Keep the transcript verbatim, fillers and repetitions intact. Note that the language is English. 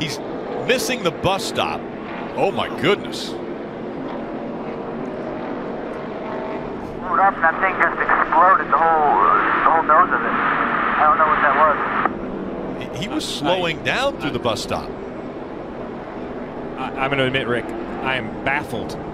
He's missing the bus stop. Oh my goodness. Moved up and that thing just exploded the whole, the whole nose of it. I don't know what that was. He, he was slowing I, down through I, the bus stop. I, I'm going to admit, Rick, I am baffled